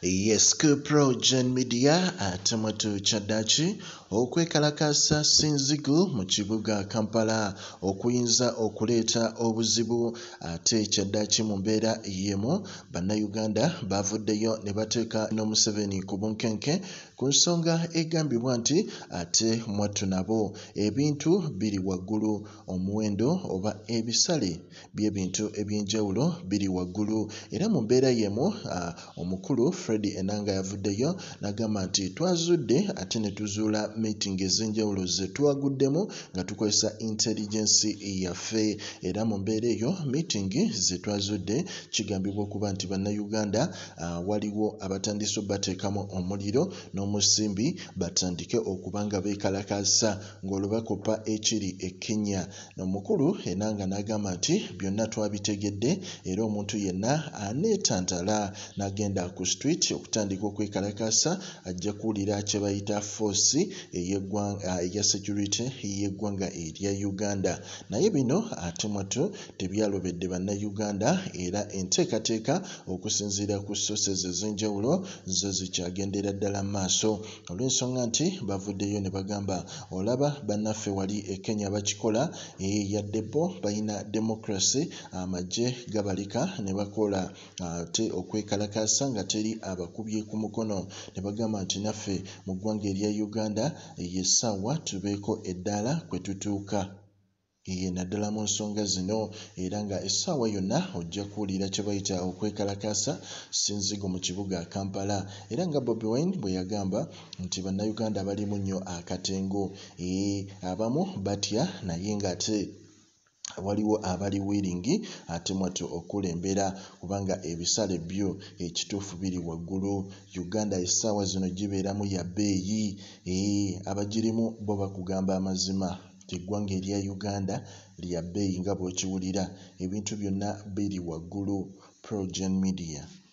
Yes, PROJOURN media atamatu chadachi okwekalakaasa sinzigu mu kibuga Kampala okuyinza okuleeta obuzibu ate chadachi mu mbeera yemu bannayuganda bavuddeyo ne bateeka no Museveni ku bunkenke ku nsonga egambibwa nti ate mwattu nabo ebintu biri waggulu omuwendo oba ebisale by'ebintu ebyenjawulo biri waggulu era mu mbeera yemu omukulu Fred Enanga yavuddeyo n'agamba nti twazudde ate ne tuzuula meeting ez'enjawulo ze twaguddemu nga tukozesa intelligence yaffe era mu mbeera eyo meeting ze twazudde kigambibwa okuba nti bannayuganda waliwo abatandise bateekamu omuliro n'omusimbi batandike okuba nga beekalakaasa ng'olwo bakopa ekiri e Kenya. Omukulu Enanga n'agamba nti byonna twabitegedde era omuntu yenna abanetantala n'agenda ku street okutandika okwekalakaasa ajja kuwulira kye bayita force eya security y'eggwanga erya Uganda. Naye bino ate mwattu tebyalobedde bannayuganda era enteekateeka okusinziira ku sources ez'enjawulo zo zikyagendera ddala maaso olw'ensonga nti bavuddeyo ne bagamba olaba bannaffe wali e Kenya bakikola yadde bo balina democracy amajje gabalika ne bakola ate okwekalakaasa nga teri abakubye ku mukono ne bagamba nti naffe mu ggwanga erya Uganda yessaawa tubeeko eddaala kwe tutuuka naddala mu nsonga zino era nga essaawa yonna ojja kuwulira kye bayita okwekalakaasa sinzigo mu kibuga Kampala era nga Bobi bwe yagamba nti bannayuganda balimu nnyo akatengo abamu batya naye ng'ate waliwo abali willing ate mwattu okulembera kubanga ebisale byo ekituufu biri waggulu. Uganda essaawa zino gibeeramu ya bbeeyi abagirimu bo bakugamba amazima eggwanga erya Uganda lya bbeeyi nga bw'okiwulira ebintu byonna biri waggulu. PROJOURN media.